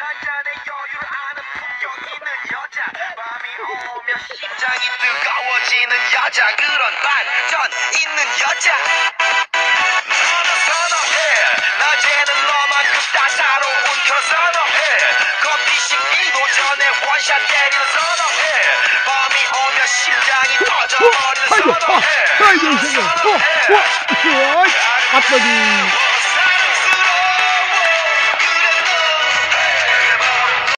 한 잔의 여유를 아는 품격 있는 여자 밤이 오면 심장이 뜨거워지는 여자 그런 반전 있는 여자 너는 선호해 낮에는 너만큼 따사로운 그 선호해 커피 식기도 전에 원샷 때리는 선호해 밤이 오면 심장이 터져버리는 선호해 아이고, 앞서기.